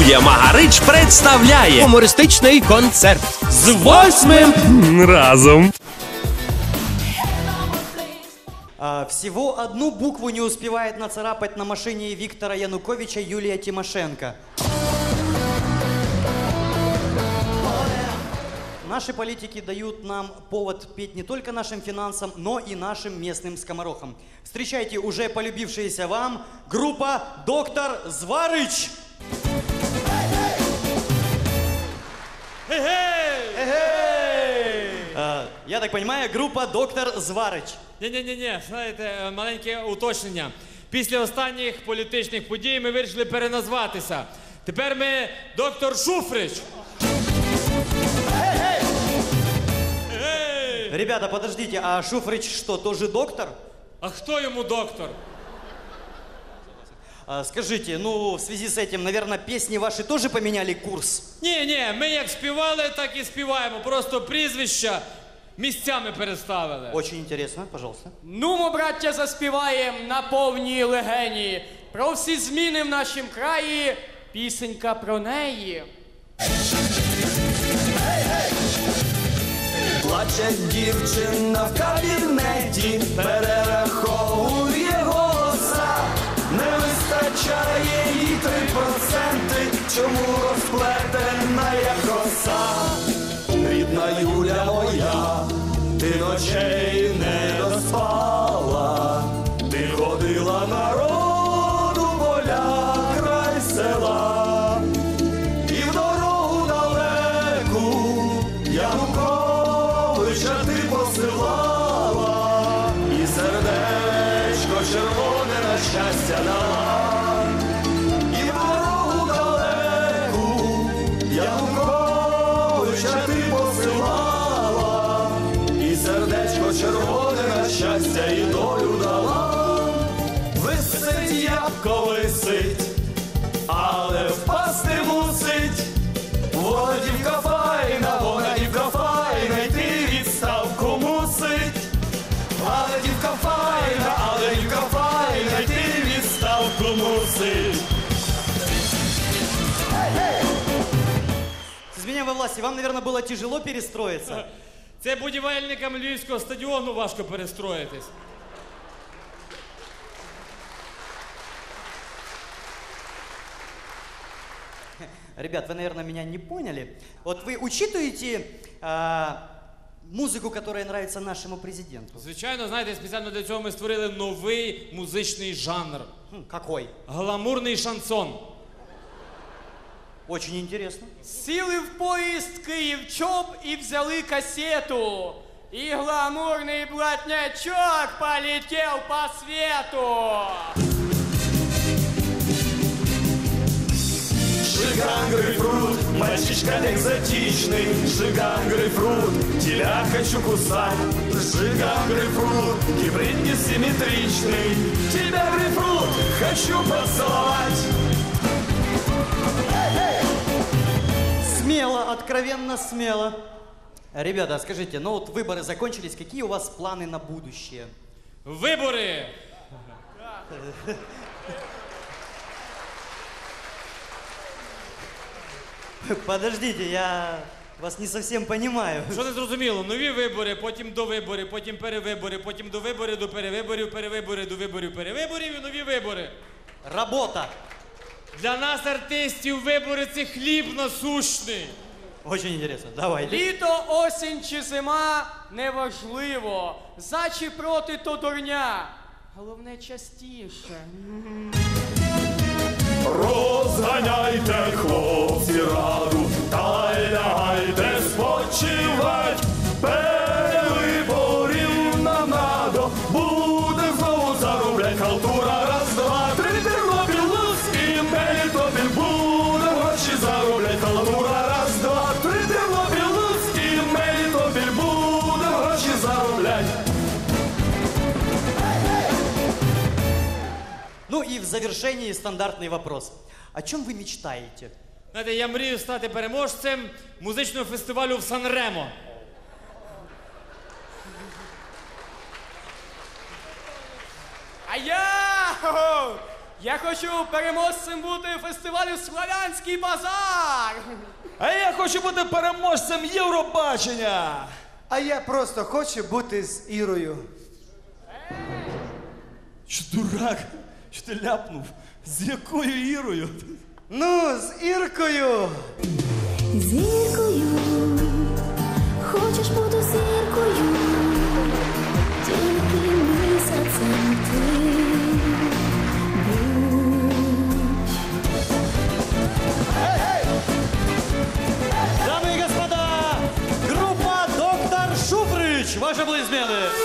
Студія Магарич представляє гумористичний концерт з 8-м разом. Всего одну букву не успевает нацарапать на машине Виктора Януковича Юлия Тимошенко. Наши политики дают нам повод петь не только нашим финансам, но и нашим местным скоморохам. Встречайте уже полюбившаяся вам группа «Доктор Зварыч». Я так понимаю, група «Доктор Зварыч». Ні, знаєте, маленьке уточнення. Після останніх політичних подій ми вирішили переназватися. Тепер ми доктор Шуфрич. Ребята, подождите, а Шуфрич что, тоже доктор? А хто йому доктор? Скажите, ну в связи с этим, наверное, песни ваши тоже поменяли курс? Ні, ми як співали, так і співаємо. Просто прізвища місцями переставили. Очень интересно, пожалуйста. Ну, ми, браття, заспіваємо на повній легені. Про всі зміни в нашім краї, пісенька про неї. Плаче дівчина в кабінеті, перераховує голоса. Не вистачає їй 3%, чому розплетена як коса. Рідна Юля моя, ти ночей не доспала, ти ходила народу поля край села, і в дорогу далеку Януковича ти посилала, і сердечко червоне на щастя дала, і в дорогу далеку Януковича ти посилала, і сердечко червоне на щастя і долю дала. Висить ябко висить, але впасти мусить. Вона дівка файна, йти відставку мусить. Але дівка файна, йти відставку мусить. С меня во власти, вам, наверное, было тяжело перестроиться. Це будівельникам Львівського стадіону важко перестроїтись. Ребят, вы, наверное, меня не поняли. Вот вы учитываете музыку, которая нравится нашему президенту? Звичайно, знаєте, спеціально для цього ми створили новий музичний жанр. Какой? Гламурний шансон. Очень интересно. Сіли в поїзд Київ-ЧОП і взяли касету. І гламурний блатнячок полетел по свету. Жиган грейпфрут, мальчишка экзотичный. Жиган грейпфрут, тебя хочу кусать. Жиган грейпфрут, гибрид несимметричный. Тебя, грейпфрут, хочу поцеловать. Смело, откровенно смело. Ребята, скажите, ну вот выборы закончились, какие у вас планы на будущее? Вибори! Подождите, я вас не совсем понимаю. Що не зрозуміло? Нові вибори, потім до вибори, потім перевибори, потім до виборів, до перевиборів, перевибори, до виборів, перевиборів і нові вибори. Работа. Для нас, артистів, вибори – це хліб насущний. Очень интересно, давайте. Літо, осінь чи зима – неважливо. За чи проти – то дурня. Головне частіше. Розганяйте, хлопці, раду, та й лягайте спочивать. Перевиборів нам надо, буде знову зароблять халтура. Раз, два, три, Тернопіль, Луцьк і Мелітопіль, буде гроші зароблять халтура. Раз, два, три, Тернопіль, Луцьк і Мелітопіль, буде гроші зароблять. Ну и в завершении стандартный вопрос. О чем вы мечтаете? Знаєте, я мрію стати переможцем музичного фестивалю в Сан-Ремо. А Я хочу переможцем бути фестивалю «Славянський базар». А я хочу бути переможцем Євробачення. А я просто хочу бути з Ірою. Що дурак? Що ти ляпнув? З якою Ірою? Ну, з Іркою. Зіркою, хочеш бути зіркою, тільки місяцем ти будь. Дамы и господа, группа «Доктор Шуфрич». Ваши аплодисменты.